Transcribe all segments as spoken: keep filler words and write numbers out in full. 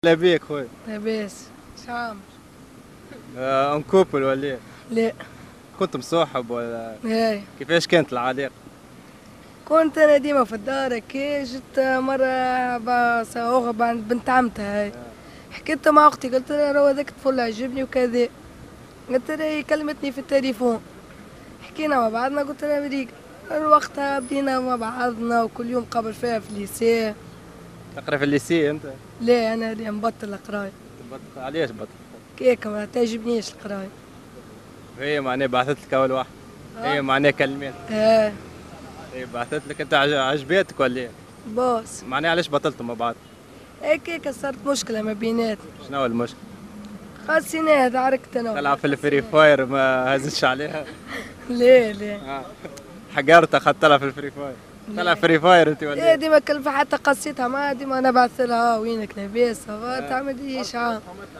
لابيك خويا؟ لاباس. شعام. آه، ان كوبل ولا إيه؟ لا. كنت مصاحب ولا؟ هاي. كيفاش كانت العلاقة؟ كنت انا ديما في الدار كي جت مرة باص اخرى عند بنت عمتها هاي. حكيت مع اختي قلت لها راه هذاك الطفل عجبني وكذا. قلت لها هي كلمتني في التليفون. حكينا مع بعضنا قلت لها مريق. وقتها بدينا مع بعضنا وكل يوم قبل فيها في الليسيه. تقرا في الليسي انت؟ لا انا اللي نبطل القرايه. تبطل علاش بطل؟ كيك ما تعجبنيش القرايه. هي معناها بعثت لك اول واحد. آه. هي معناها كلمات. اه. هي بعثت لك انت عج- عجباتك ولا إيه؟ بوس. معناها علاش بطلتوا مع بعض؟ هيك هيك صارت مشكله ما بيناتنا. شنو المشكل؟ خاصينها تعاركت انا. تلعب في الفري فاير ما هزتش عليها؟ لا لا. آه. حقرتها اخذت تلعب في الفري فاير. تلعب فري فاير انت ولا ايه إيه؟ ديما كلفة حتى قصيتها ما ديما انا بعث لها وينك لاباس تعمل لي اشعاع.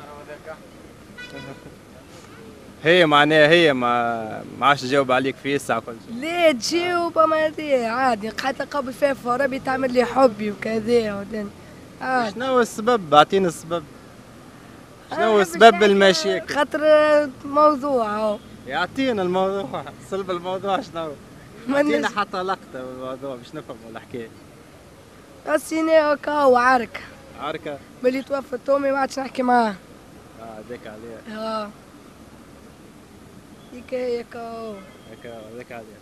هي معناها هي ما ما عادش تجاوب عليك في الساعة كل شيء. ليه تجاوب ما دي عادي حتى قبل فيها فربي تعمل لي حبي وكذا ودن. عادي. شنو هو السبب؟ اعطيني السبب. شنو هو سبب المشاكل؟ خاطر موضوع اهو. يعطينا الموضوع، صلب الموضوع شنو هو؟ ما يعطينا نس- حتى لقطة بالموضوع باش نفهموا الحكاية. قصينا هكا وعرك. عركة؟ ملي توفت امي ما عادش نحكي معاها. اه هذاك عليها. اه. هيك هيك اهو. هكا هذاك عليها.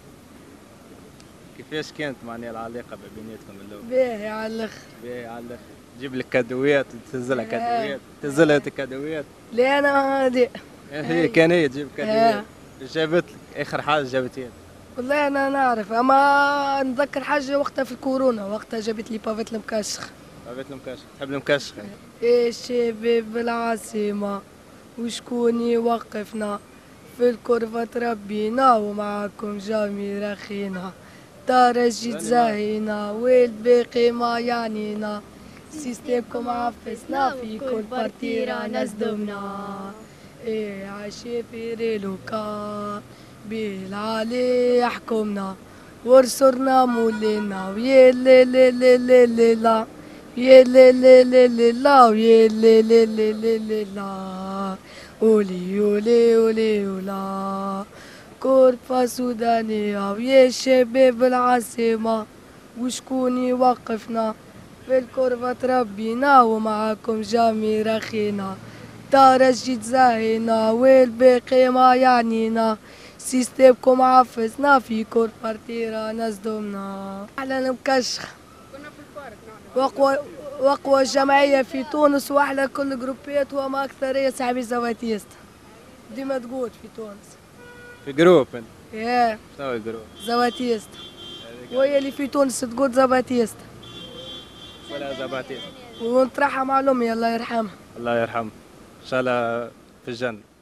كيفاش كانت معناها العلاقة بيناتكم من الأول؟ باهي على الاخر. باهي على الآخر. تجيب لك كادويات تهزلها كادويات تهزلها انت كادويات. لا انا هادي. هي كان هي تجيب كادويات. جابت لك آخر حاجة جابت هي. والله انا نعرف اما نتذكر حاجه وقتها في الكورونا وقتها جابت لي بافيت المكشخ. بابت المكشخ، تحب المكشخ؟ يا شباب العاصمه وشكون يوقفنا في الكرفة تربينا ومعاكم جامي رخينا درجة زاهينا والباقي ما يعنينا سيستمكم عفسنا في كل بارتيرا نصدمنا ايه عشافير لوكا بالعلي يحكمنا ورسرنا مولينا ويا لا لا لا لا لا لا يا لا لا لا لا لا ويا لا لا لا لا لا لا أولي أولي أولي أولا كرفة سودانية ويا شباب العاصمة وشكون يوقفنا في الكرفة تربينا ومعاكم جامي رخينا درجة زاهينا والباقي ما يعنينا سيستمكم عفسنا في كل بارتيرا نصدمنا أحلى مكشخ. كنا في البارك وأقوى وأقوى جمعية في تونس وأحلى كل جروبات وما أكثرية صاحبي زواتيست ديما تقول في تونس. في جروب انت؟ ياه. شنو هو الجروب؟ زواتيست. وهي اللي في تونس تقول زباتيست. ولا زباتيست. ونطرحها مع أمي الله يرحمها. الله يرحمه. ان شاء الله في الجنة.